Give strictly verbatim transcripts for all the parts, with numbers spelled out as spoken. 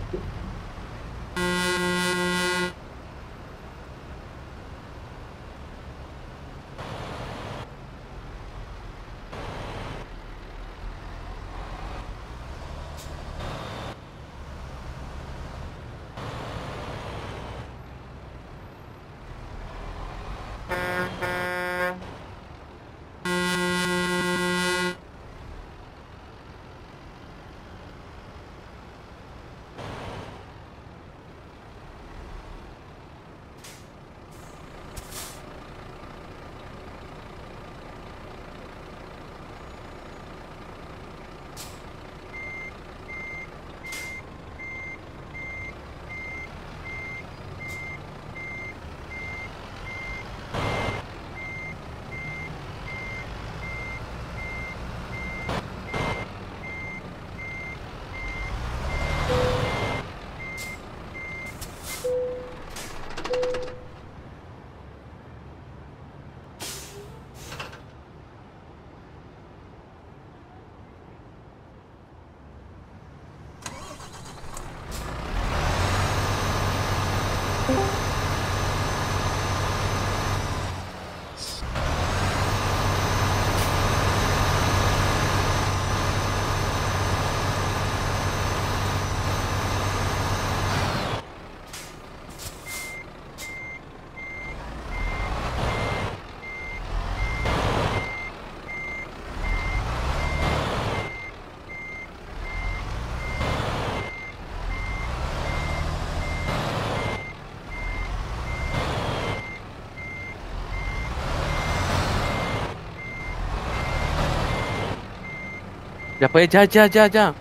Ya pues, ya, ya, ya, ya.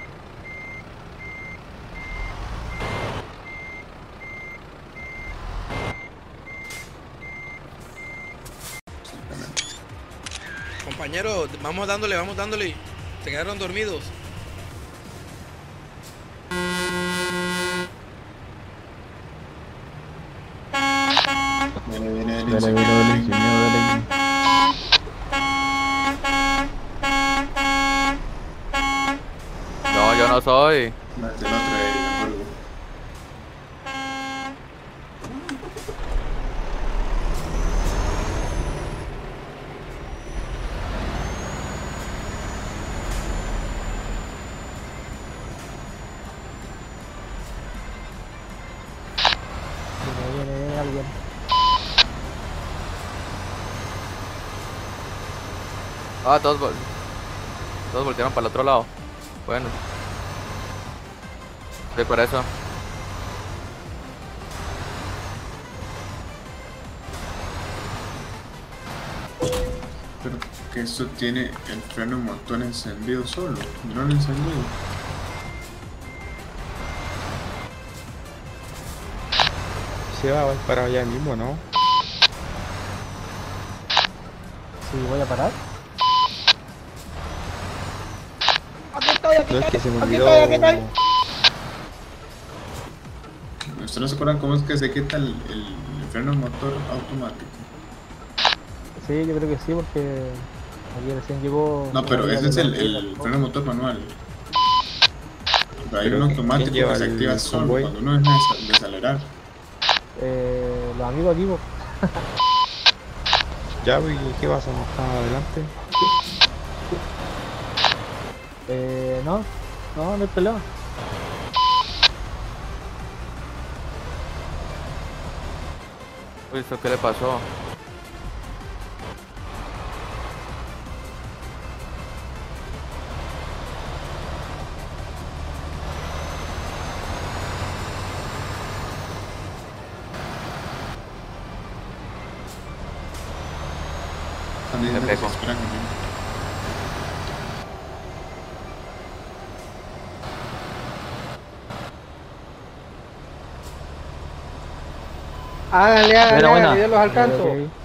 Compañero, vamos dándole, vamos dándole. Se quedaron dormidos. Viene, viene, viene. Dale, dale, dale, sin miedo, dale. No, yo no soy. Mate el otro ahí, de acuerdo. Viene, viene, viene alguien. Ah, todos, vol- todos voltearon para el otro lado. Bueno. Sí, por eso. Pero que esto tiene el freno motor encendido solo, no lo encendido. Se va, va para allá mismo, ¿no? Sí, voy a parar. Aquí estoy, aquí No es que estoy, se me aquí olvidó. estoy, aquí estoy. ¿Ustedes no se acuerdan cómo es que se quita el, el, el freno motor automático? Sí, yo creo que sí, porque aquí recién llegó. No, pero una ese es el, de las- el freno motor manual. Pero hay Pero un ¿quién automático lleva que se el activa solo convoy? cuando uno deja de sa- de acelerar. Eh, los amigos aquí, po. Ya, ¿y qué pasa? ¿No está adelante? Eh, no, no, no hay problema. Uy, ¿esto qué le pasó? También Me se pegó. desesperan conmigo. Háganle, háganle, Buena, háganle, buena. los alcanzo. Ok, ok.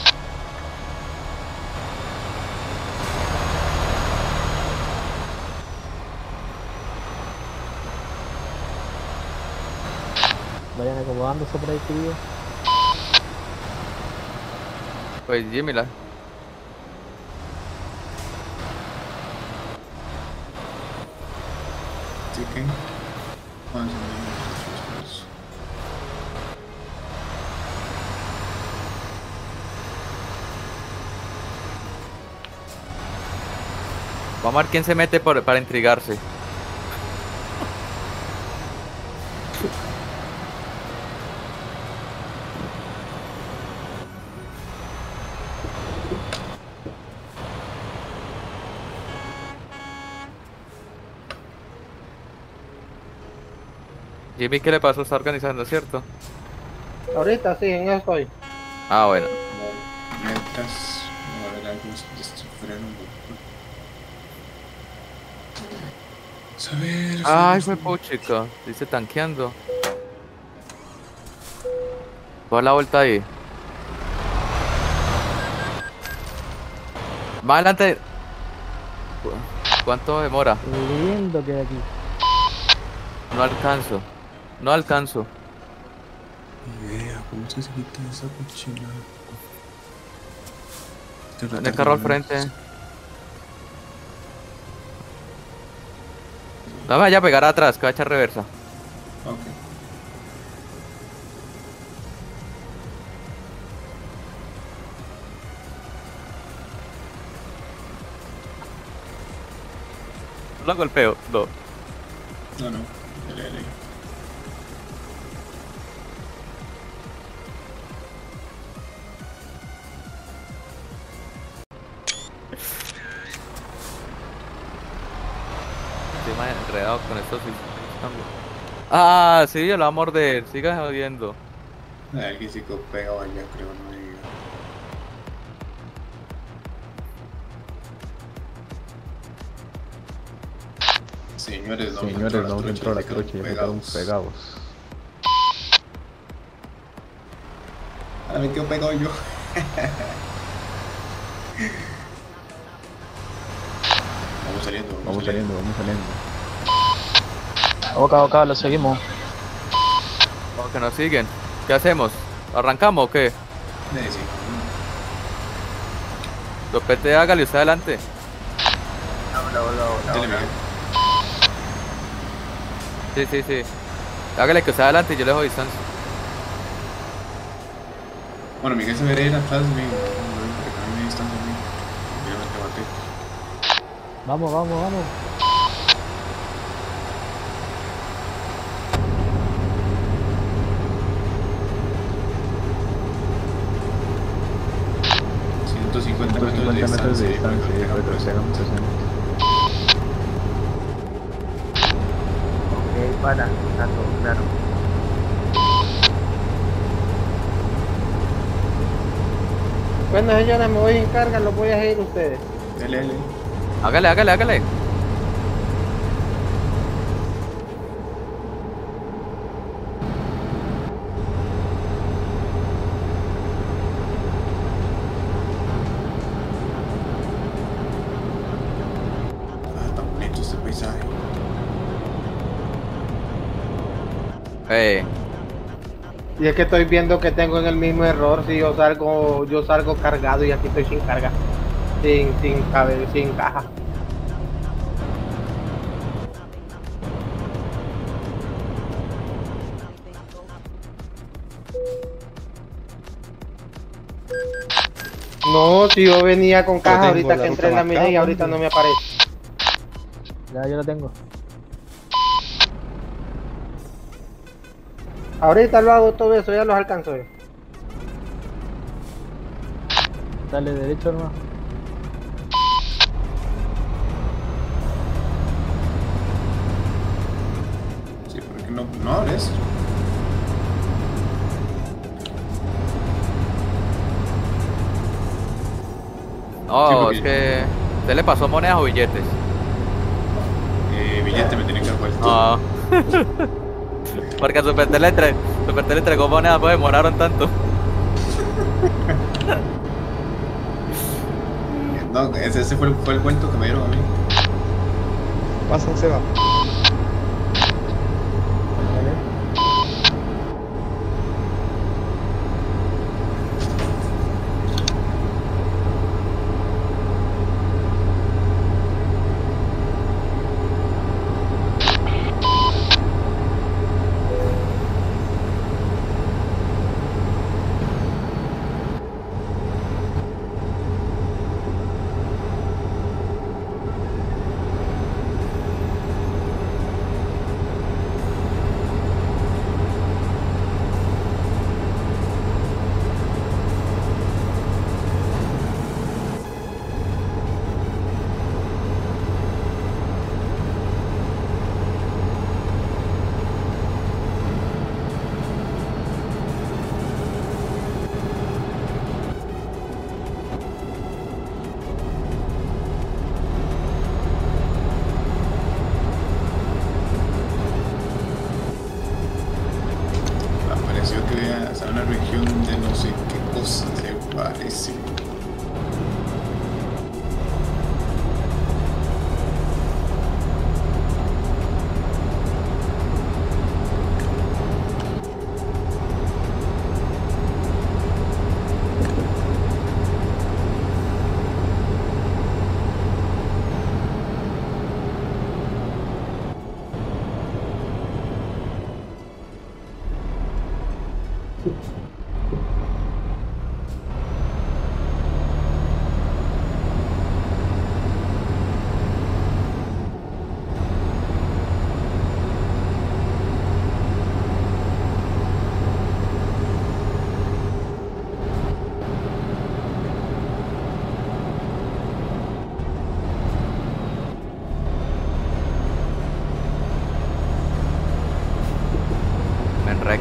Vayan acomodándose por ahí, querido. Pues Jimmy la. Así que Vamos a encender los dos. Vamos a ver quién se mete por, para intrigarse. Jimmy, ¿qué le pasó? Está organizando, ¿cierto? Ahorita sí, en eso estoy. Ah, bueno. Metas. A ver algo de este freno. Saber. Ay, fue puchica. Dice tanqueando. Toda la vuelta ahí. Más adelante. ¿Cu- ¿Cuánto demora? Lindo que hay aquí. No alcanzo. No alcanzo. Idea, ¿cómo se quita esa cochina? En el carro al frente. No me vaya a pegar atrás, que va a echar reversa. Ok. Lo golpeo. No. No, no. Dale, dale. Estoy más enredado con estos cambios. Ah, sí, yo lo va a morder. Siga jodiendo. Alguien se quedó pegado allá, creo, no diga. Señores, no Señores, vamos a entrar a la trocha y ya quedamos pegados. Ahora me quedo pegado yo. Vamos saliendo, vamos, Vamos saliendo, vamos saliendo. Boca a boca, lo seguimos. Como que nos siguen. ¿Qué hacemos? ¿Arrancamos o qué? saliendo. Sí, Lopete, hágale usted adelante. dale, Miguel. Sí, sí, sí. Hágale que usted adelante y yo le dejo distancia. Bueno, Miguel se verá ir atrás de mí. Porque también me distancia a mí. Yo me te maté. Vamos, vamos, vamos. ciento cincuenta metros de ciento cincuenta metros de distancia. distancia, y retrocedamos sesenta. Ok, para, está todo claro. Bueno, señores, me voy en carga, los voy a seguir ustedes. Dale, dale. Hágale, hágale, hágale. Ah, tan bonito este paisaje. Eh, Y es que estoy viendo que tengo en el mismo error, si yo salgo, yo salgo cargado y aquí estoy sin carga, sin, sin cabe, sin caja. No, si yo venía con caja tengo ahorita la que entré en ruta la mina y marcada, ahorita hombre. no me aparece. Ya, yo lo tengo. Ahorita lo hago todo eso, ya los alcanzo yo. Dale derecho, hermano. Sí, porque no, no abres. no, Sí, porque- es que. ¿Usted le pasó monedas o billetes? Eh, billete me tiene que dar vuelta. No. Porque a Supertel le, entre... Supertel le entregó monedas, pues demoraron tanto. No, ese, ese fue, el, fue el cuento que me dieron a mí. Pásense, va.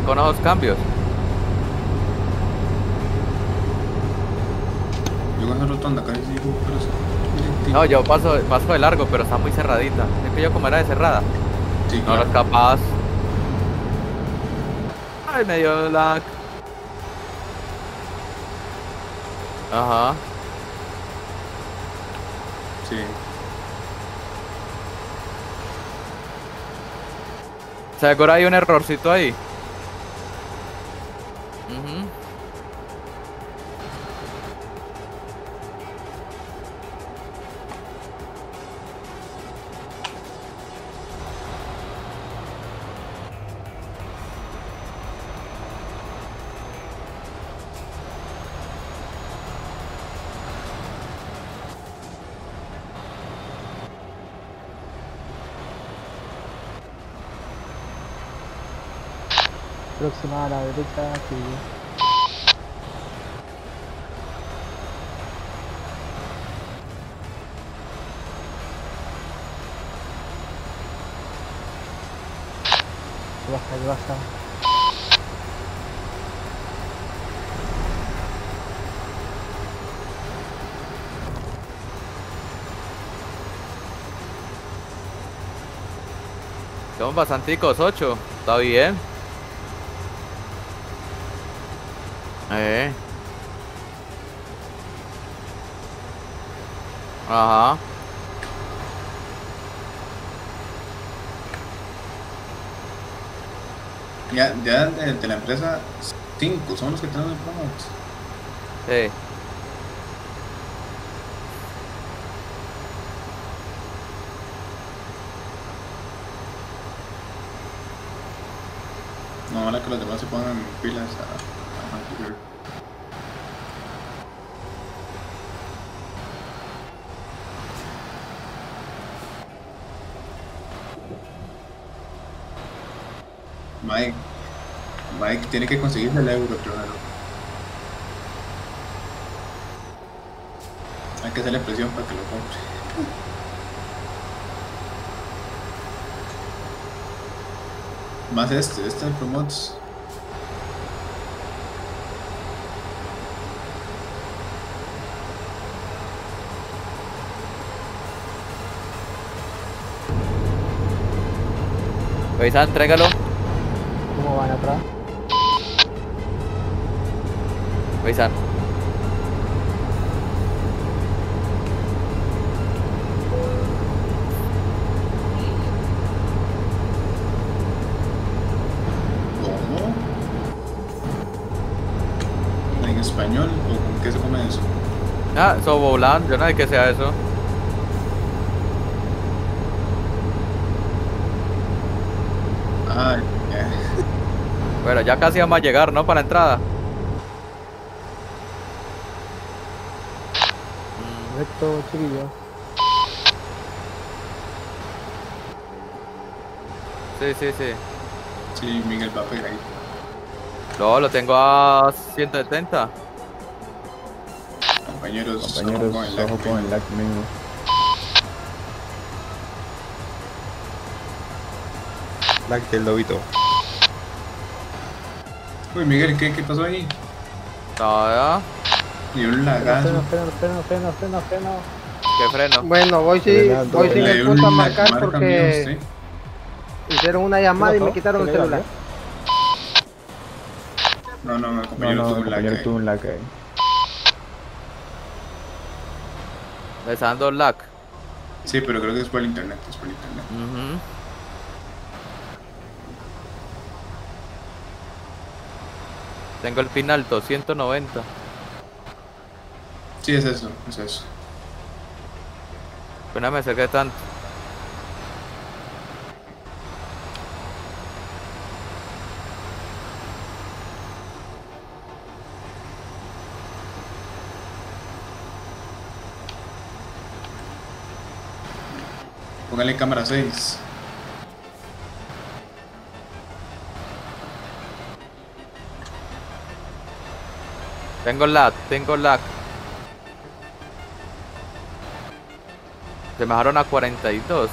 con esos cambios. Yo con esa rotonda casi sigo, pero sí. No, yo paso, paso de largo, pero está muy cerradita. Es que yo como era de cerrada. Sí, No eres claro. capaz. Ay, me dio lag. Ajá. Sí. Seguro hay un errorcito ahí. Ujú. Próxima a la derecha, sigue. Que baja, que baja. Somos bastanticos, ocho. Está bien. Eh. Ajá. Ya, ya de, de la empresa, cinco son los que tenemos el promote. Sí. No, ahora que los demás se pongan pilas a, a Hunter. Mike, Mike tiene que conseguirse el euro primero. Hay que hacerle presión para que lo compre. Más este, este de promotes. Paisan, tráigalo. ¿Cómo van atrás? Paisan. ¿Cómo? ¿En español o con qué se come eso? Ah, Sobolan, yo no sé qué sea eso. Ah, ya. Bueno, ya casi vamos a llegar, ¿no? Para la entrada. Recto, chiquillos. Sí, sí, sí. Sí, Miguel va a pegar ahí. No, lo tengo a ciento setenta. Compañeros, Compañeros, ojo con el lag, ojo con el lag mismo. Lag del lobito. Uy, Miguel, ¿qué, qué pasó ahí? No, ya. Y un Freno, lagazo. freno, freno, freno, freno, freno, freno. ¿Qué freno? Bueno, voy sin, Frenando. voy sin Le el dio punto a un lag, marcar marca porque mío, sí. hicieron una llamada y ¿Qué me pasó? quitaron el ¿Qué le celular. No, no, el No, compañero no, tuvo el un lag compañero ahí. tuvo un lag ahí. Le está dando lag. Sí, pero creo que es por el internet, es por el internet. Ujú. Tengo el pin alto, ciento noventa. Sí, es eso, es eso. Pues no me acerqué tanto. Póngale cámara seis. Tengo lag, tengo lag. Se me bajaron a cuarenta y dos.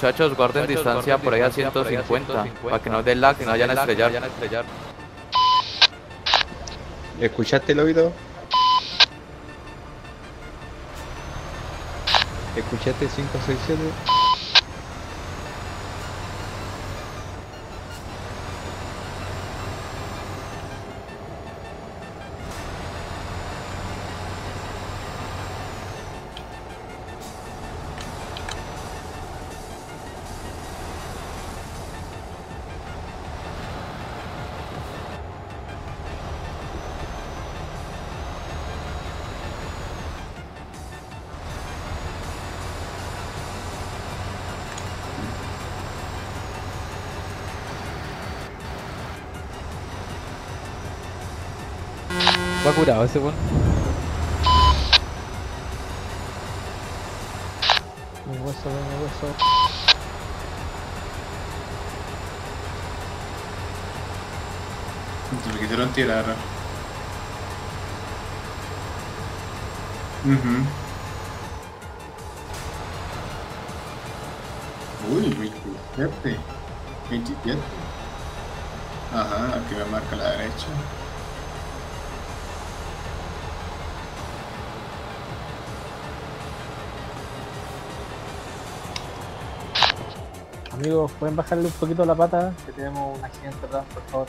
Muchachos, guarden distancia por ahí a ciento cincuenta, para que no den lag, que no vayan a estrellar. ¿Escuchaste el oído? ¿Escuchaste cinco seis siete? Va curado ese weón. Mi hueso, mi hueso. Se me quisieron tirar. Ujú. Uy, veintisiete. veintisiete. Ajá, aquí me marca la derecha. Amigos, ¿pueden bajarle un poquito la pata? Que tenemos un accidente atrás, por favor.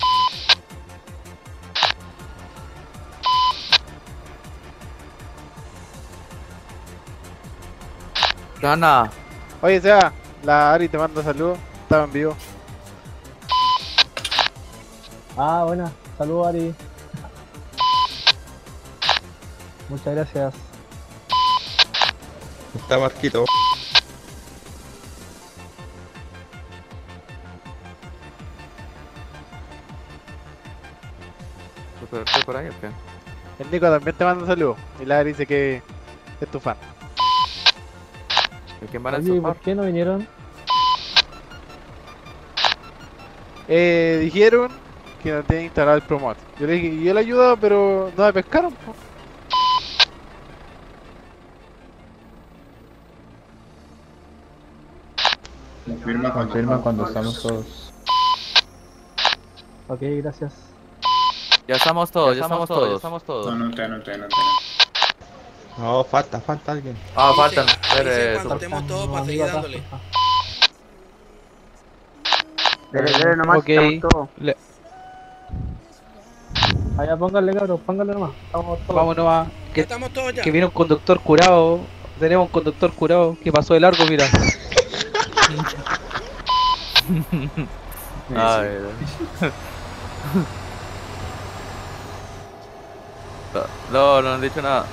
Gana. Oye, Seba, la Ari te manda saludos. Estaba en vivo. Ah, buena. Saludos, Ari. Muchas gracias. Está Marquito. ¿Estoy por ahí o qué? El Nico también te manda saludos. Y la Ari dice que es tu fan. ¿De quién van a Oye, ¿y sopar? por qué no vinieron? Eh, dijeron que no tienen instalado el promote. Yo le dije, yo le ayudo, pero no me pescaron. Po. Confirma cuando, Confirma cuando estamos todos. Ok, gracias. Ya estamos todos, ya estamos todos, ya estamos todos. No, no te, no te, no te. No, falta, falta alguien. Ah, Avisen, faltan. avisen Espere, cuando eso. estemos todos para No, seguir amigo, dándole. atrás, Dele, dele nomás, Ok. estamos todos. Le- Allá pónganle, cabros, pónganle nomás. Estamos todos. Vamos nomás. Ya Que, estamos todos ya. que viene un conductor curado. Tenemos un conductor curado que pasó de largo, mira. Ay, no, no han dicho nada.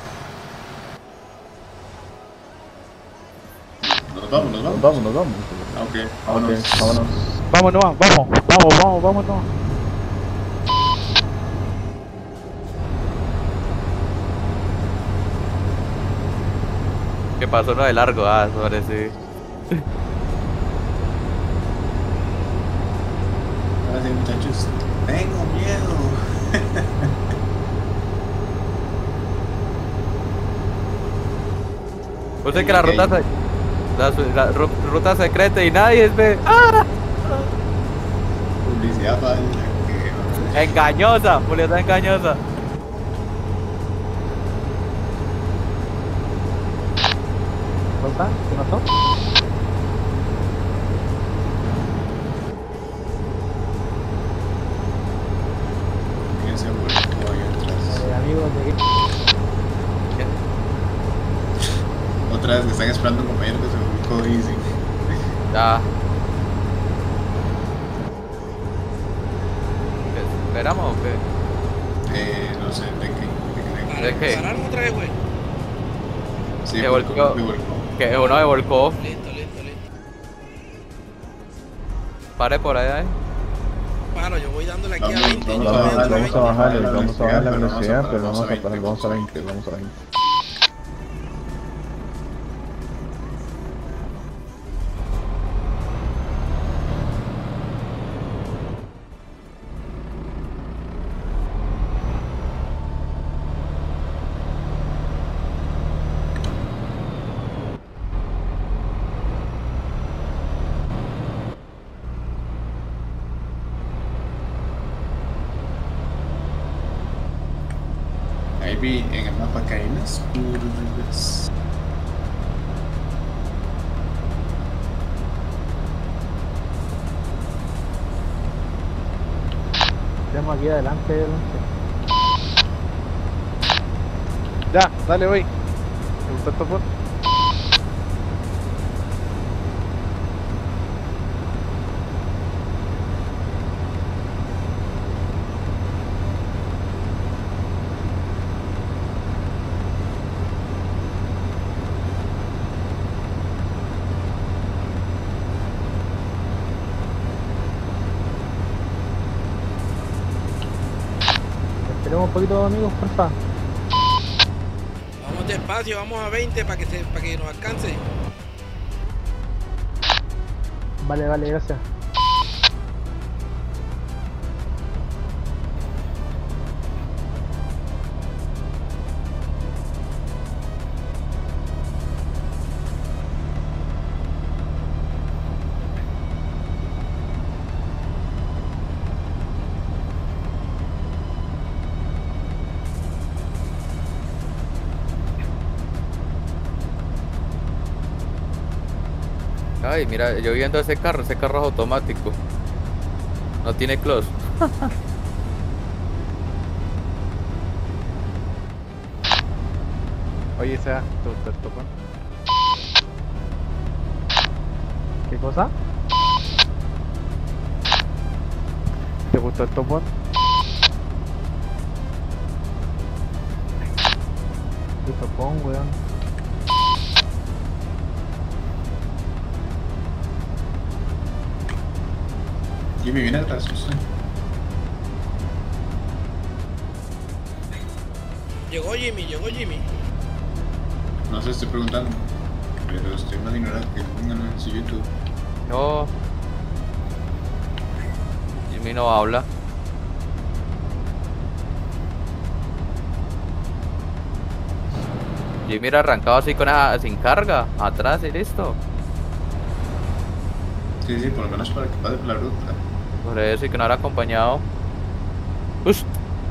Nos vamos, nos Nos vamos. vamos, nos vamos. Ah, ok, Ok, vámonos. vámonos. Vamos nomás, vamos, vamos, vamos, vamos nomás. ¿Qué pasó? No de largo, ah, sobre sí. Ahora sí, muchachos. Tengo miedo. Usted que la ruta, se- la, su- la ru- ruta secreta y nadie es ve. ¡Ah! Publicidad falsa. Que... Engañosa, publicidad engañosa. ¿Cosa? ¿Qué pasó? Fíjense, vuelvo ahí atrás. Eh, amigos, llegué. Otra vez que están esperando un compañero que se ubicó Easy. Ya. ¿Qué, ¿Esperamos o qué? Eh, no sé, ¿de qué? ¿De qué? ¿De qué? ¿Pararon otra vez, güey? Sí, Que volcó, volcó. que volcó. Que uno me volcó. Listo, listo, listo. Pare por allá, eh. Paro, yo voy dándole aquí a Vamos, veinte. vamos yo a voy bajar, dándole Vamos a veinte. bajarle, la vamos a bajar la velocidad, velocidad, pero pero vamos vamos a a parar, veinte, vamos a veinte, vamos a veinte. vi en el mapa que hay unas curvas. Tenemos aquí adelante el once. Ya, dale, voy. ¿Te gustó el topón? Esperemos un poquito, amigos, porfa. Vamos despacio, vamos a veinte para que, se, para que nos alcance. Vale, vale, gracias. Ay, mira, yo viendo ese carro, ese carro es automático. No tiene close. Oye, Sea, ¿te gustó el topón? ¿Qué cosa? ¿Te gustó el topón? ¿Qué topón, weón? Jimmy viene atrás, usted. Llegó Jimmy, llegó Jimmy. No sé, estoy preguntando. Pero estoy más ignorante que pongan en su YouTube. No. Jimmy no habla. Jimmy era arrancado así con esa, sin carga, atrás y listo. Sí, sí, por lo menos para que pase por la ruta. Por eso y que no era acompañado. Ush.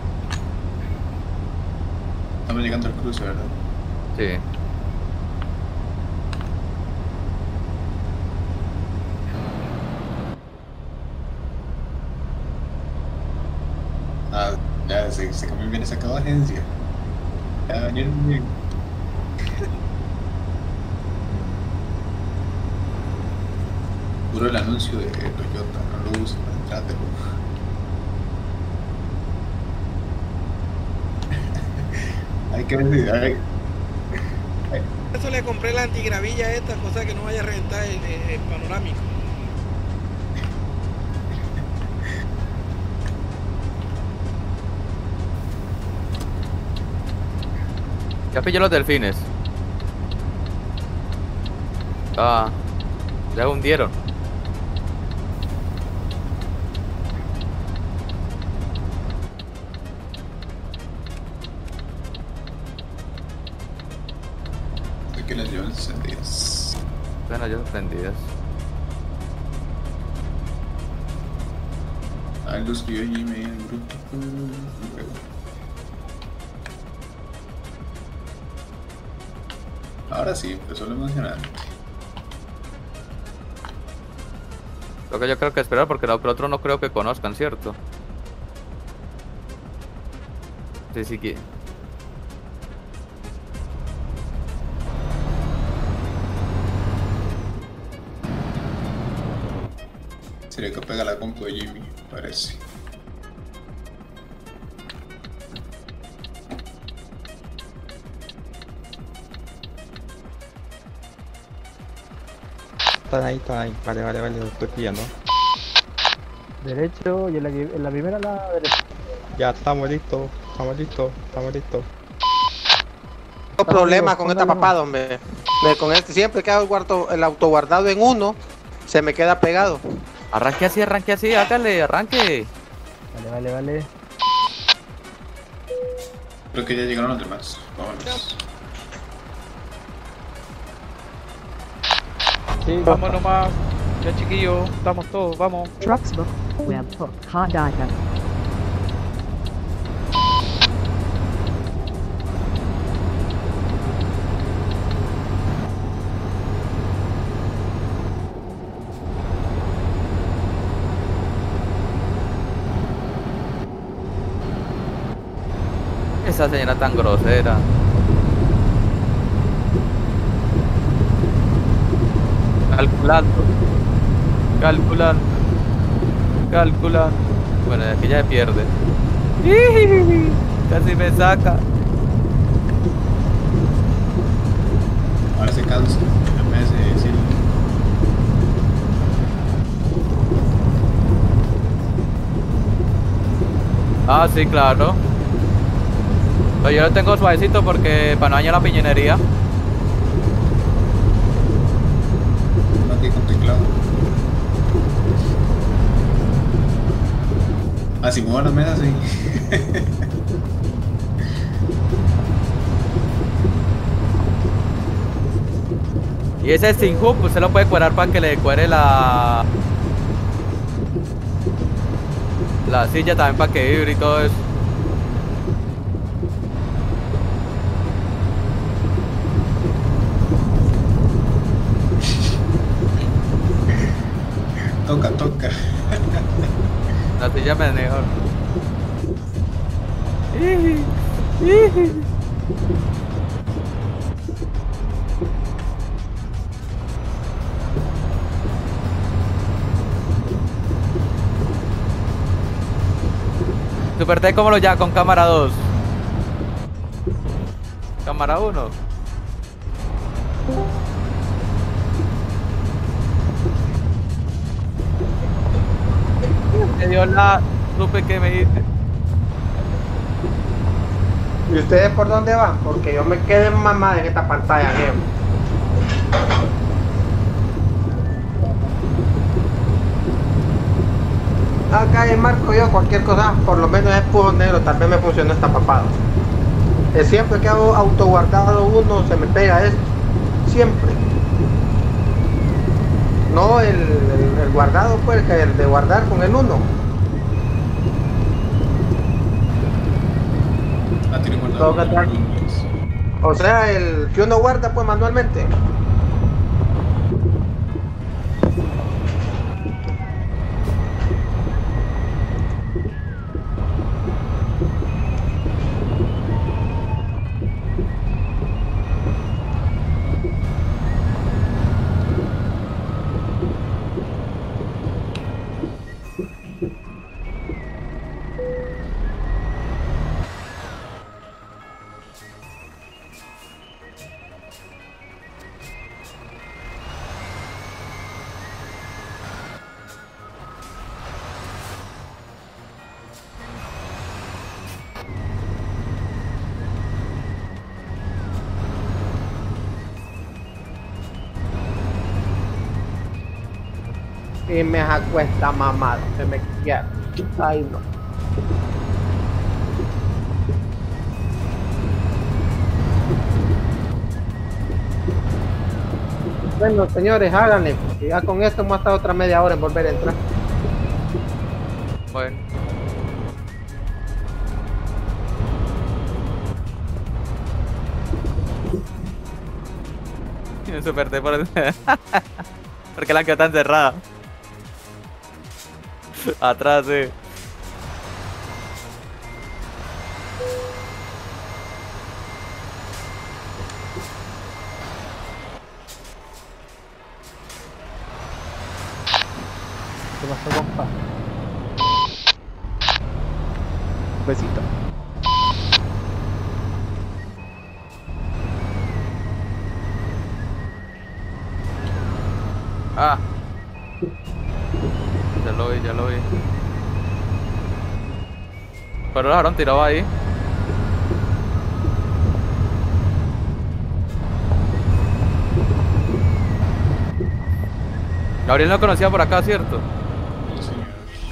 Estamos llegando al cruce, ¿verdad? Sí. Ah, ya, se, se cambió bien esa cada agencia. Ya vinieron bien. Puro el anuncio de Toyota, no lo uso para entrar, hay que ver, hay, hay, Eso le compré la antigravilla esta, cosa que no vaya a reventar el, el, el panorámico. Ya pillé los delfines. Ah, ya hundieron. hay que las llevan encendidas. Bueno, ya prendidas. Ahí lo escribió Jimmy en el grupo. Luego. Ahora sí, empezó lo emocionante. Lo que yo creo que esperar porque lo otro no creo que conozcan, ¿cierto? Sí, sí que... Sería que pega la compu de Jimmy, parece. Están ahí, están ahí. Vale, vale, vale, lo estoy pillando. Derecho y en la, que- en la primera la derecha. Ya estamos listos, estamos listos, estamos listos. Tengo problemas con esta papada, hombre. Me- Con este, siempre que hago el, guardo, el autoguardado en uno, se me queda pegado. Arranque así, arranque así, hágale, arranque. Vale, vale, vale. Creo que ya llegaron los demás. Vámonos. Sí, Vamos nomás. Ya chiquillos, estamos todos, vamos. Trucksbook, Webhook, Hot Data. esa señora tan grosera? Calculando. Calculando. Calculando. Bueno, aquí ya se pierde. Casi me saca. Ahora se cansa. En vez de decirlo. Ah, sí, claro. Pero yo lo tengo suavecito porque para no dañar la piñonería. Aquí con teclado. Así muevo las mesas, sí. Y ese sin hook usted lo puede cuadrar para que le cuere la la silla también para que vibre y todo eso. Toca, toca. La silla me es mejor. Super T, ¿cómo lo ya con cámara dos? Cámara uno. Me dio la... Supe que me dice. ¿Y ustedes por dónde van? Porque yo me quedé mamada en esta pantalla, Diego. Acá en marco yo cualquier cosa, por lo menos es pujo negro, tal vez me funcione esta papada. Es siempre que hago autoguardado uno se me pega esto. Siempre. No el, el, el guardado, pues, que el de guardar con el uno. Ah, tiene guardado. Todo que O sea, el que uno guarda pues manualmente. Y me acuesta mamado, se me quiere. Ay no. Bueno, señores, háganle. Y ya con esto hemos estado otra media hora en volver a entrar. Bueno. Tiene Super T por... Porque la quedó tan cerrada. Atrás, sí. ¿Qué pasó, compa? Un besito. Ah. Ya lo vi, ya lo vi. Pero lo dejaron tirado ahí. Gabriel no conocía por acá, ¿cierto? Sí, señor.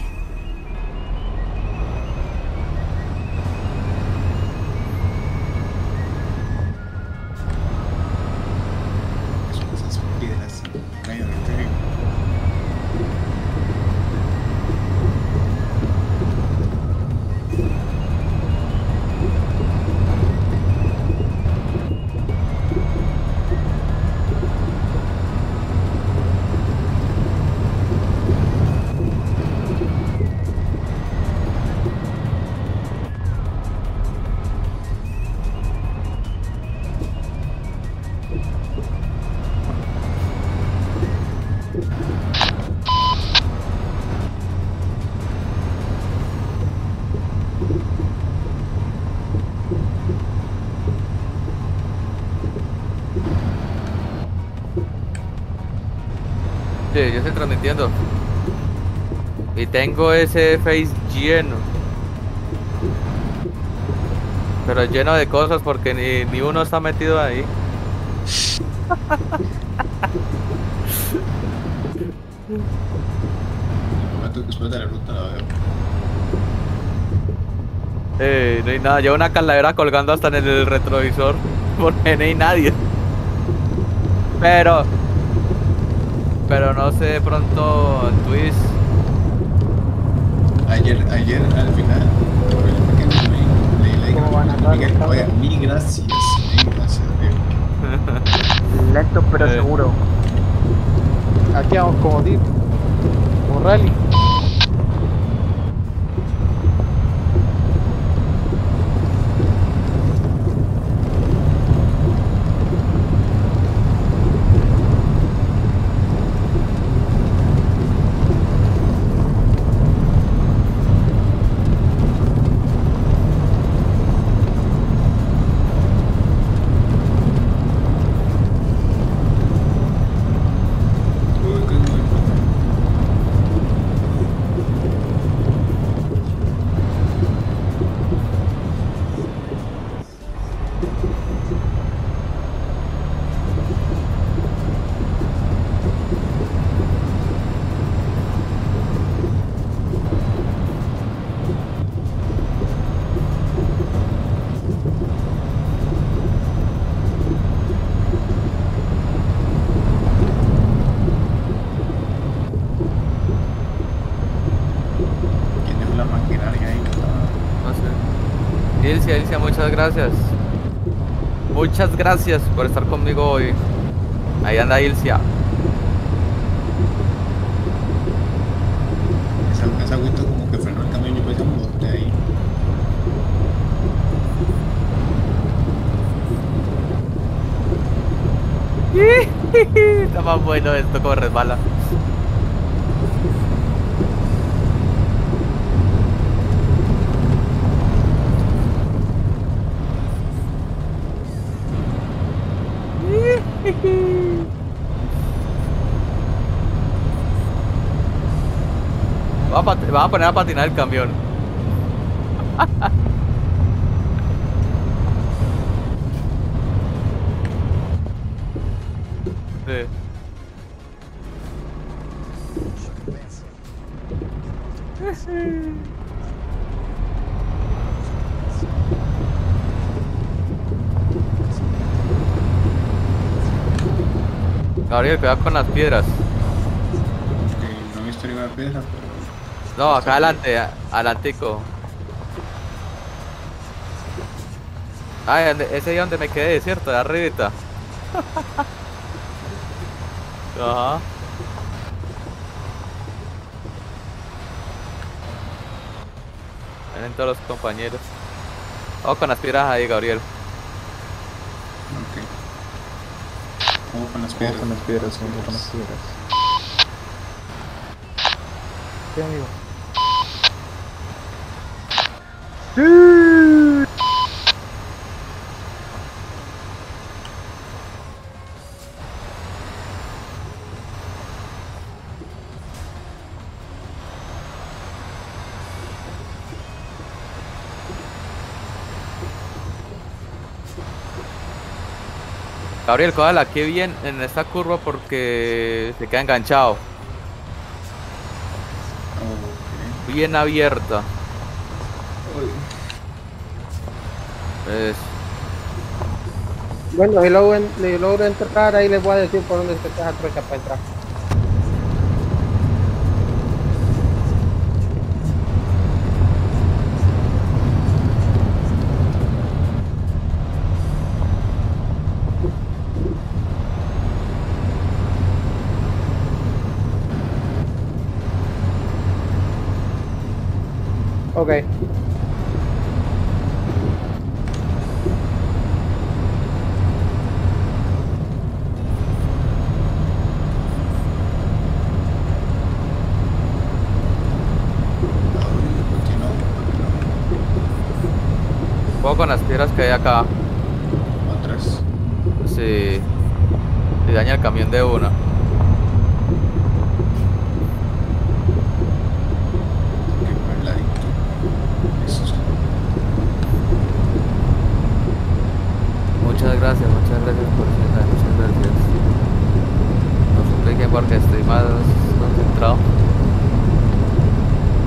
Esas piedras caen en el Sí, yo estoy transmitiendo. Y tengo ese face lleno. Pero lleno de cosas porque ni, ni uno está metido ahí. El momento que después de la ruta la veo. Eh, no hay nada, lleva una calavera colgando hasta en el retrovisor. Porque no hay nadie. Pero... Pero no sé, de pronto Twist. Ayer, ayer al final, porque no leí la ¿Cómo van a grabación, Miguel, dar? oiga, mil gracias, mil gracias, tío. Lento pero Eh. seguro. Aquí vamos como tip. Como rally. Uy, qué bueno. ¿Quién dejó la maquinaria ahí? No sé. Ilcia, Ilcia, muchas gracias. Muchas gracias por estar conmigo hoy. Ahí anda Ilcia. Esa, esa agüita como que frenó el camión, yo pensé un bote ahí. Está más bueno esto como resbala. Va a, pat- va a poner a patinar el camión. Sí. Gabriel, cuidado con las piedras. Que no he visto ninguna piedra, pero... No, acá adelante, a- adelantico. Ay, donde- ese día donde me quedé, ¿cierto? De arribita. Ajá. Vienen todos los compañeros. Vamos con las piedras ahí, Gabriel. Ok. Vamos con las Vamos piedras. con las piedras, vamos con las piedras. Sí, amigo. Gabriel, cójala aquí bien en esta curva porque se queda enganchado. Ok. Bien abierta. Es... Bueno, si logro, en- si logro entrar, ahí les voy a decir por dónde se esa trocha para entrar. Ok. Juego con las piedras que hay acá. Otras. Si, si daña el camión de una.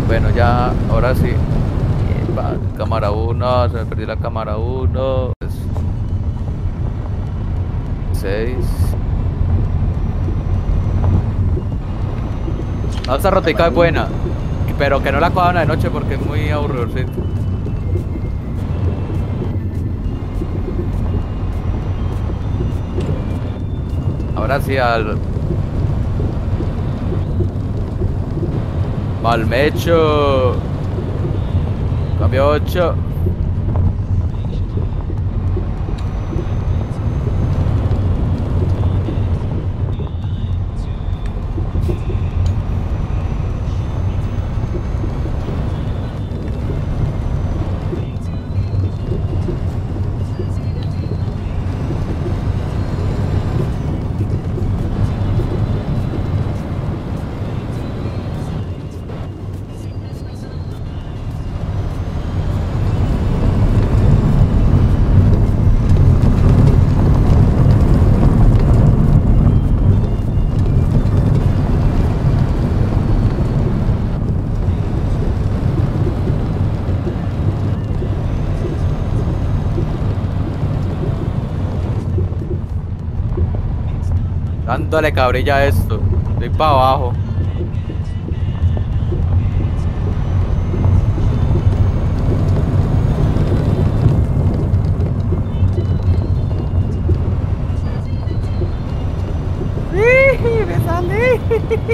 Bueno, ya, ahora sí. Epa, cámara uno, se me perdió la cámara uno. seis. No, esa rotica es buena, pero que no la cojan de noche porque es muy aburridorcito. Ahora sí al... Malmecho. Cambio ocho. Dándole cabrilla a esto. Estoy para abajo. ¡Sí! ¡Me salí!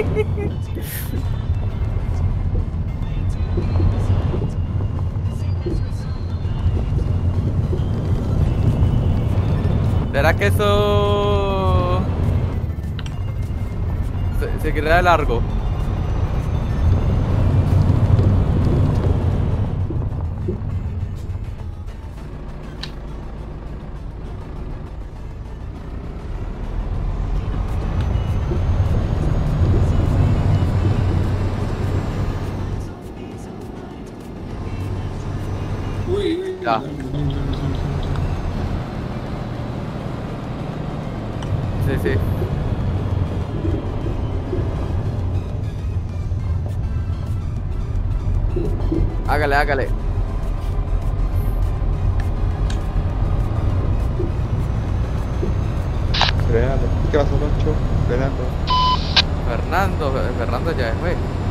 ¿Será que eso se, se queda largo? Uy, uy, Ya. Sí, sí. Hágale, hágale. Frenando. ¿Qué pasó, Loncho? Frenando. Fernando, Fernando ya fue.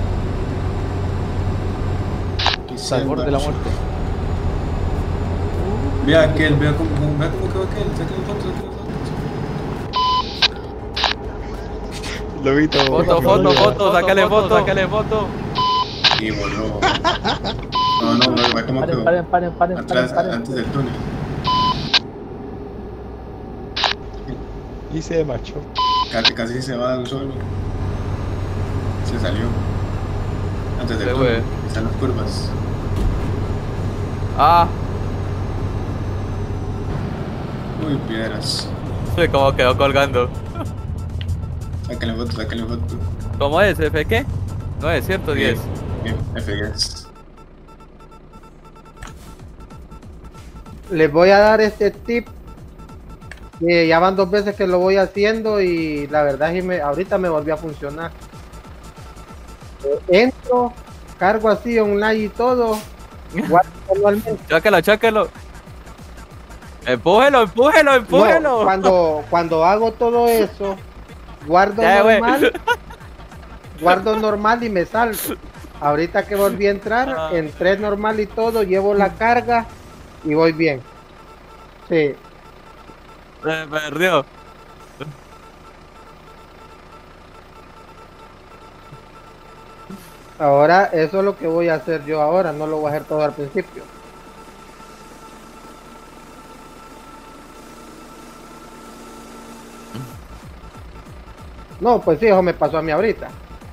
Quizá Al borde de la muerte. Vea aquel, vea cómo, cómo- vea cómo quedó aquel. Sáquenle foto, sáquenle foto. Lobito. Foto, foto, foto, sácale foto, sácale foto. Y voló. No, no, vea vea cómo Paren, quedó. paren, paren, paren, Atrás, paren, paren. antes del túnel. Y se marchó. Casi, casi se va solo. Se salió. Antes del Se túnel. fue. Están las curvas. Ah, Uy, piedras. sí, como quedó colgando. Sáquenle foto, sáquenle foto. ¿Cómo es? ¿F qué? No es cierto, diez. Bien, F diez. Les voy a dar este tip. Que ya van dos veces que lo voy haciendo y la verdad es que me, ahorita me volvió a funcionar. Eh, Entro, cargo así online y todo. Guardo manualmente. Cháquelo, cháquelo. Empújelo, empújelo, empújelo. No, cuando, cuando hago todo eso, guardo Ya, güey. normal, guardo normal y me salgo. Ahorita que volví a entrar, Ah. entré normal y todo, llevo la carga y voy bien. Sí, Se perdió. ahora eso es lo que voy a hacer yo ahora, no lo voy a hacer todo al principio. No, pues sí, eso me pasó a mí ahorita.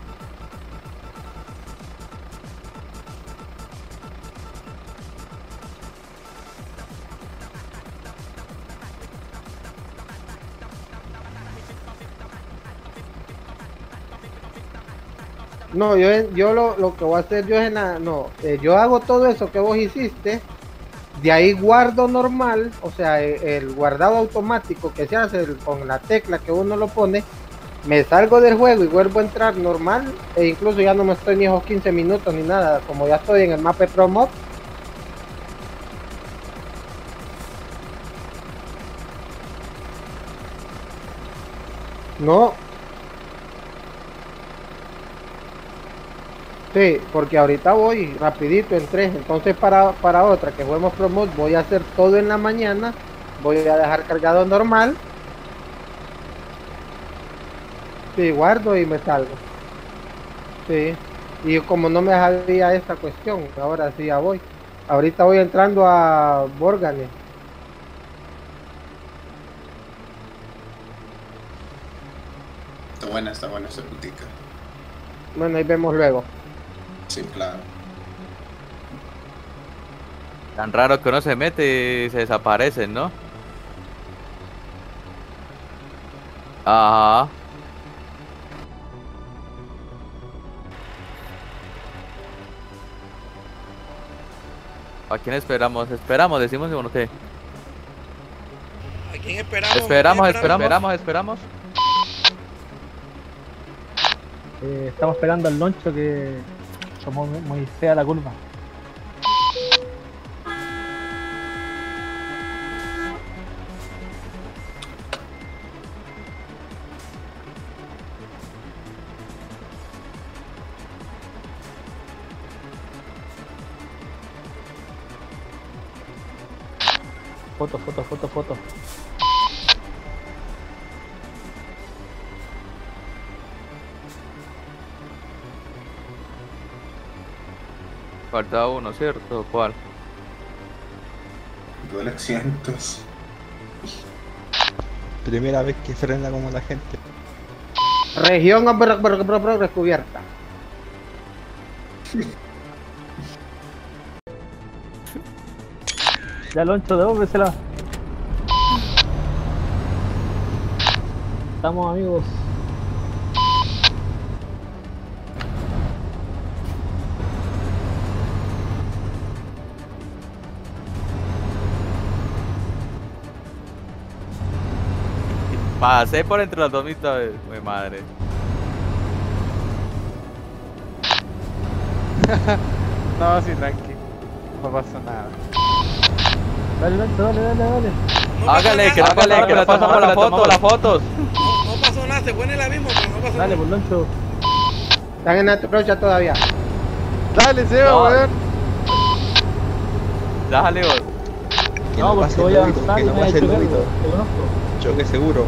No, yo, yo lo, lo que voy a hacer yo es en la, no, eh, yo hago todo eso que vos hiciste, de ahí guardo normal, o sea, eh, el guardado automático que se hace el- con la tecla que uno lo pone, me salgo del juego y vuelvo a entrar normal, e incluso ya no me estoy ni esos quince minutos ni nada, como ya estoy en el mapa Pro Mod. No. Sí, porque ahorita voy rapidito en tres, entonces para, para otra que juguemos Pro Mod voy a hacer todo en la mañana, voy a dejar cargado normal. Sí, guardo y me salgo. Sí, y como no me sabía esta cuestión, ahora sí ya voy. Ahorita voy entrando a Borgane. Está buena, está buena esta putica. Bueno, ahí vemos luego. Sí, claro. Tan raro que uno se mete y se desaparecen, ¿no? Ajá. ¿A quién esperamos? Esperamos, decimos o no qué. ¿A quién esperamos? Esperamos, ¿A quién esperamos, esperamos, esperamos. Eh, estamos esperando al loncho que tomó muy fea la curva. Foto, foto, foto, foto. Falta uno, ¿cierto? ¿Cuál? Duele cientos. Primera vez que frena como la gente. Región br- br- br- br- descubierta. Ya loncho, devuélvesela. Estamos amigos. Pasé por entre las dos mitades, mi madre. No, sí, tranqui. No pasa nada. Dale, loncho, dale, dale, dale. No pasó Hágale, nada, que no no pasó hágale, que nada, le pasamos la foto, las fotos. No, no pasó nada, se fue en la misma, pero no pasó Dale, nada. pues loncho. Están en la trocha todavía. Dale, Seba, No. weón. Déjale vos. Que No, no porque pase voy el a lobito, avanzar que y no me voy a pase el chocar. lobito. Te conozco. Choque seguro.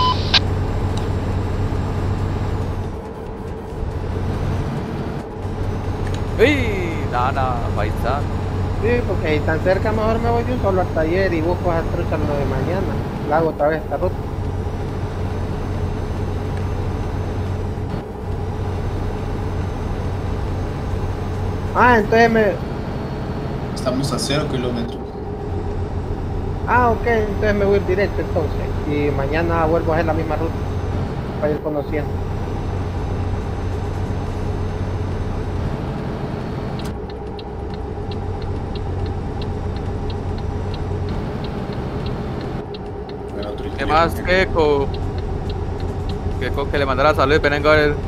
¡Uy! Nada, paisano. Sí, porque ahí tan cerca mejor me voy de un solo al taller y busco esas trochas lo de mañana. La hago otra vez esta ruta. Ah, entonces me... Estamos a cero kilómetros. Ah, ok, entonces me voy a ir directo entonces. Y mañana vuelvo a hacer la misma ruta. Para ir conociendo. Bueno, otro ¿Qué ingeniero más, que- Keiko? Keiko que le mandara salud y venga a ver.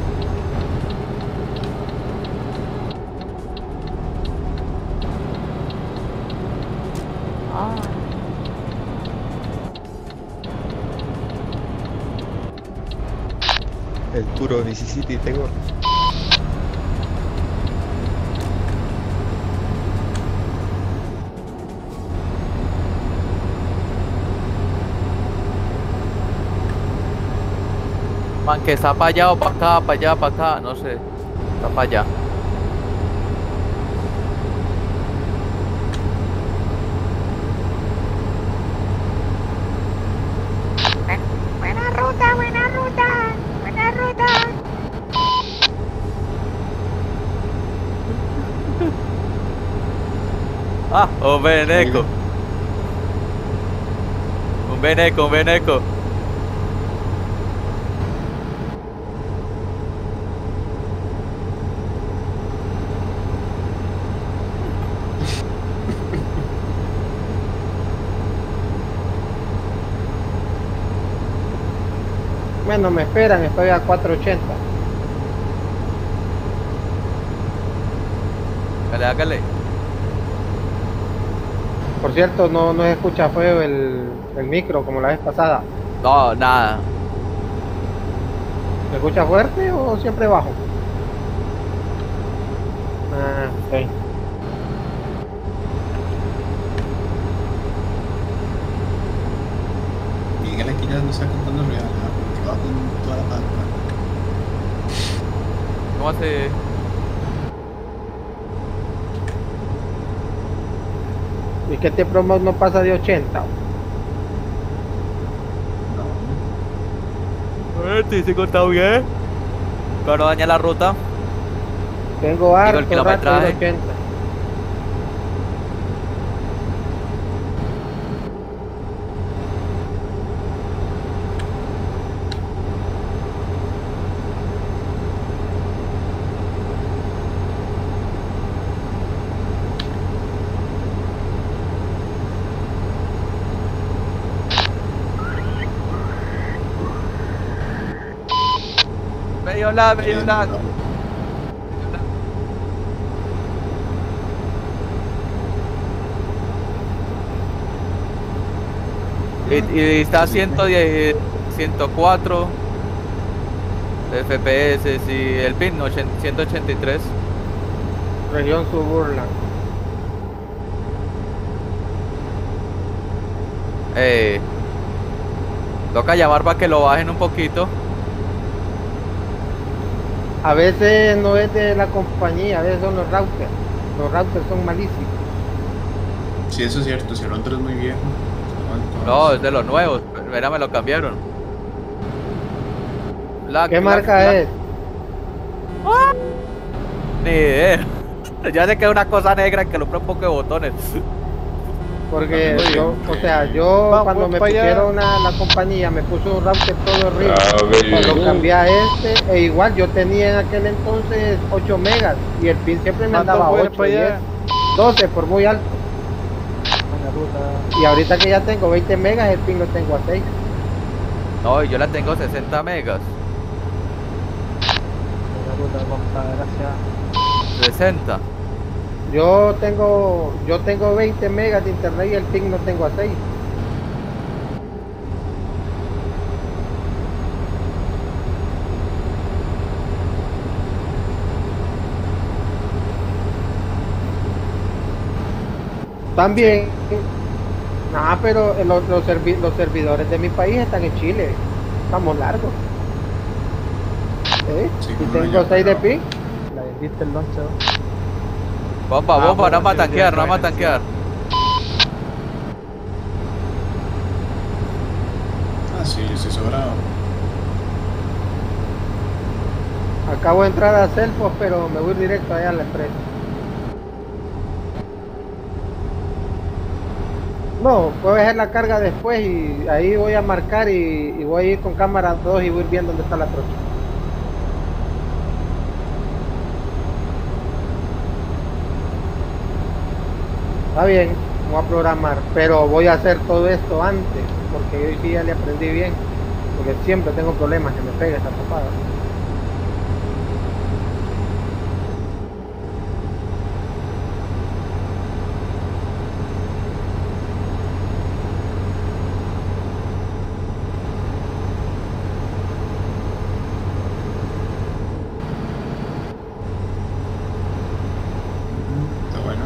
El puro Mississippi tengo. Man, que está para allá o para acá, para allá, para acá, no sé. Está para allá. Buena ruta, buena ruta, buena ruta. Ah, un veneco. Un veneco, un veneco. Bueno, me esperan, estoy a cuatro ochenta. Dale, hágale. Por cierto, no, no se escucha feo el, el micro como la vez pasada. No, nada. ¿Se escucha fuerte o siempre bajo? Ah, ok. Miguel aquí ya no está contando real, ¿no? Porque va con toda la pata. ¿Cómo hace? ¿Y qué te promo no pasa de ochenta? Eh, sí, sí, está bien. Pero no daña la ruta. Tengo Digo, el harto rato de kilometraje. ochenta. Medio lado, medio lado. Y, y está a ciento diez, ciento cuatro F P S y el pin ciento ochenta y tres. Región Suburla. Eh, toca llamar para que lo bajen un poquito. A veces no es de la compañía, a veces son los routers. Los routers son malísimos. Sí, eso es cierto, si el otro es muy viejo. No, es de los nuevos. Mira, me lo cambiaron. Black, ¿Qué Black, marca Black. es? Ni idea. Ya sé que es una cosa negra que lo un poco de botones. Porque Muy bien, yo, muy o bien. sea, yo Vamos cuando me pa' allá. pusieron a la compañía me puso un router todo horrible. Ah, Cuando ok. cambié a este, e igual yo tenía en aquel entonces ocho megas y el pin siempre me andaba Mando, voy ocho, pa' allá. diez, doce por muy alto. Buena ruta, Y ahorita que ya tengo veinte megas, el pin lo tengo a seis. No, yo la tengo sesenta megas. buena ruta, compa, gracias. sesenta. Yo tengo, yo tengo veinte megas de internet y el ping lo tengo a seis. También, nada, pero los, los, servi- los servidores de mi país están en Chile. Estamos largos. ¿Eh? Sí, Y como tengo ya, seis de pero- ping. La vendiste el lonche. Bomba, Ah, bomba, bueno, no vamos a sí, tanquear, ya no vamos a saben, tanquear. Ah, sí, yo estoy sobrado. Acabo de entrar a Selfos, pero me voy directo allá a la empresa. No, puedo dejar la carga después y ahí voy a marcar y, y voy a ir con cámara dos y voy a ir viendo dónde está la trocha. Está bien, voy a programar, pero voy a hacer todo esto antes, porque hoy sí ya le aprendí bien, porque siempre tengo problemas que me pegue esta tapada. Está bueno.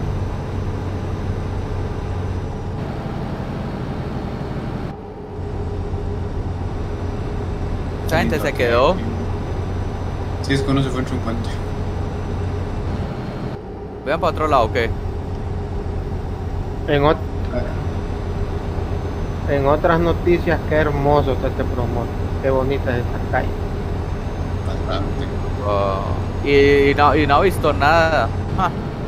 Esa gente se quedó. Sí, es que uno se fue entre un puente. Vean para otro lado, ¿qué? En, ot- Ah, en otras noticias, qué hermoso está este promotor, qué bonita es esta calle. bastante. Oh, y, y no, y no he visto nada. Ah.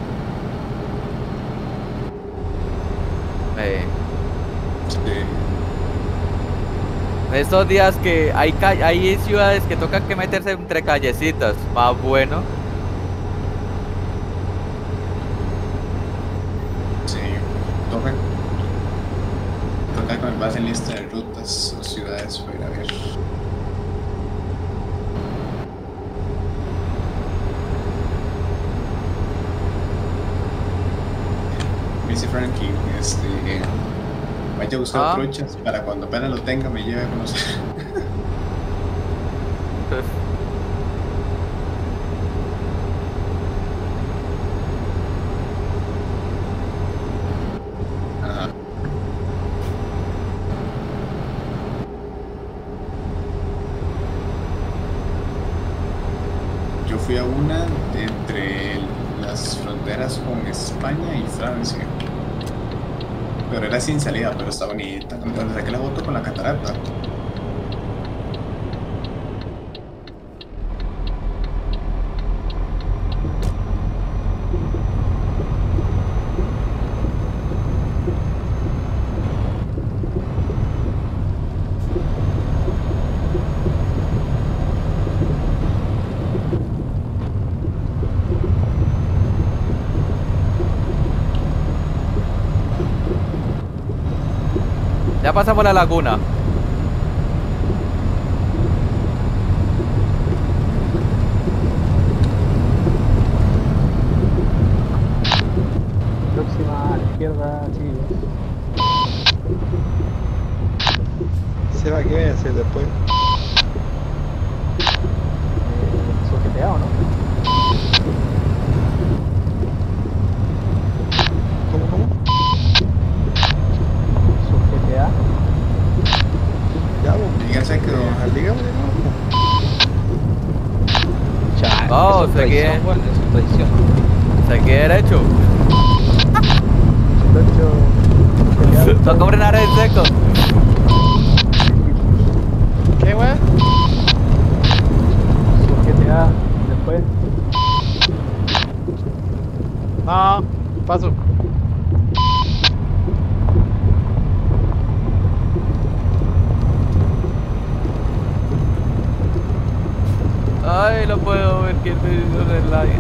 Eh, Sí. estos días que hay, ca- hay ciudades que tocan que meterse entre callecitas. Más bueno. Sí, toca. Toca con base en lista de rutas o ciudades para ir a ver. dice Frankie, este, vaya a buscar Ah. truchas para cuando apenas lo tenga me lleve a conocer. Ajá. Yo fui a una entre las fronteras con España y Francia. Pero era sin salida, pero está bonita. Cuando saqué la foto con la catarata. Ya pasamos la laguna. Próxima a la izquierda, chicos. Se va, ¿qué voy a hacer después? Eh, ¿Sujeteado, no? ¿Cómo, cómo? Sujeteado. Ya, pues. Fíjense que Digamos de nuevo. Chale, Oh, eso es sé que- traición, weón, eso es traición. Seguí derecho. Sujeteado. Toca frenar en seco. ¿Qué, weón? Sujeteado. Después. No, paso. Ay, no puedo ver quién me hizo el like.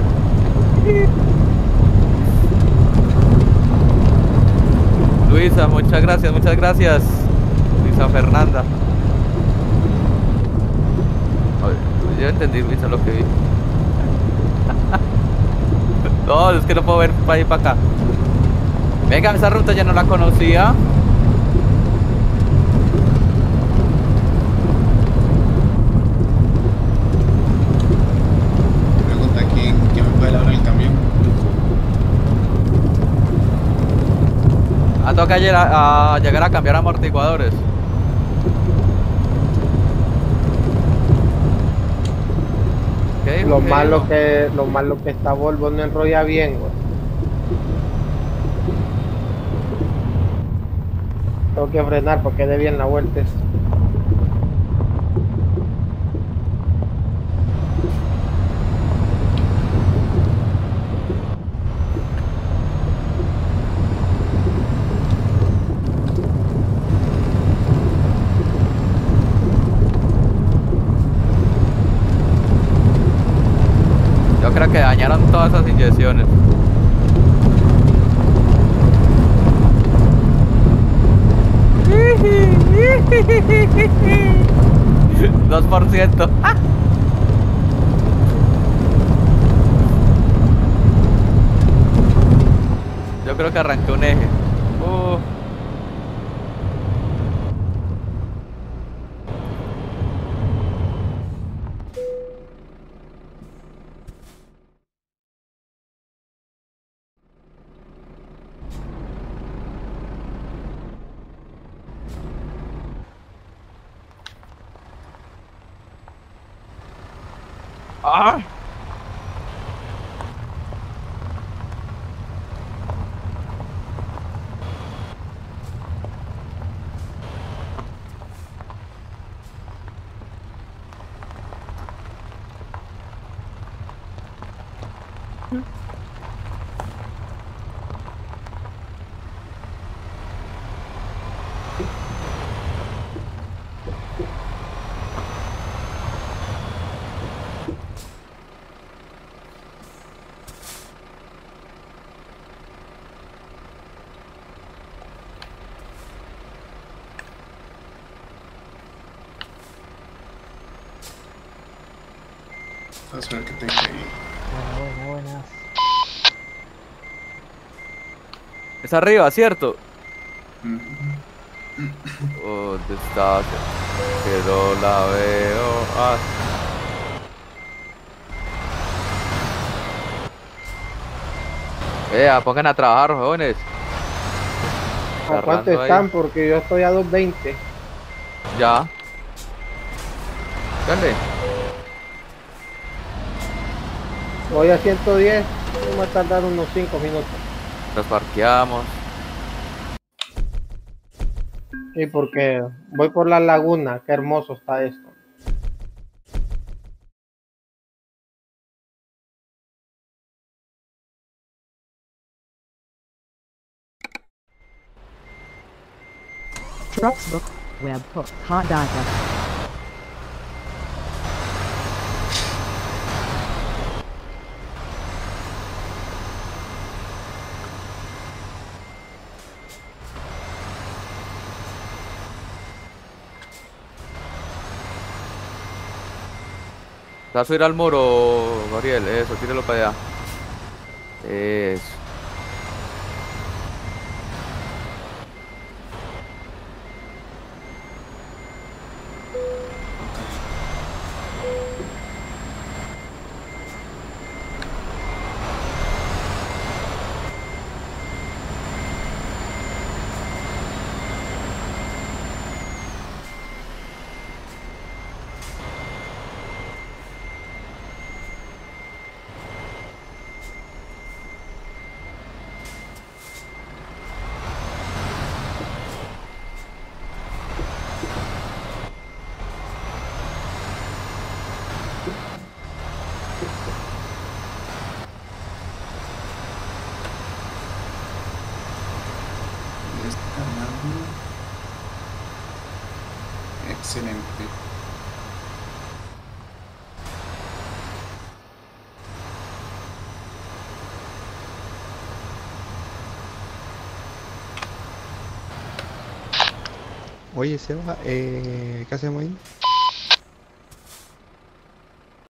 Luisa, muchas gracias, muchas gracias. Luisa Fernanda. Ay, yo entendí, Luisa, lo que vi. No, es que no puedo ver para ir para acá. Venga, esa ruta ya no la conocía. pregunta quién, quién me puede lavar el camión. Ah, toca llegar a, a llegar a cambiar amortiguadores. ¿Qué dijo? Lo ¿Qué malo dijo? que lo malo que esta Volvo no enrolla bien, güey. Tengo que frenar porque de bien la vuelta es. Yo creo que dañaron todas esas inyecciones. dos por ciento. Yo creo que arranqué un eje. Uh. Ah. La suerte que tengo ahí. Buena, buena, buena. Es arriba, ¿cierto? Ujú. ¿Dónde está? Que no la veo. Ah. Vea, pongan a trabajar, jóvenes. ¿A cuánto Cerrando ahí. están? Porque yo estoy a dos veinte. Ya. Dale. Voy a ciento diez. Me va a tardar unos cinco minutos. Nos parqueamos. Sí, porque voy por la laguna. Qué hermoso está esto. Dropbook, webhook, hot data. ¿Vas a subir al muro, Gabriel? Eso, tíralo para allá. Eso. Descargando. Excelente. Oye, Seba, eh, ¿qué hacemos ahí?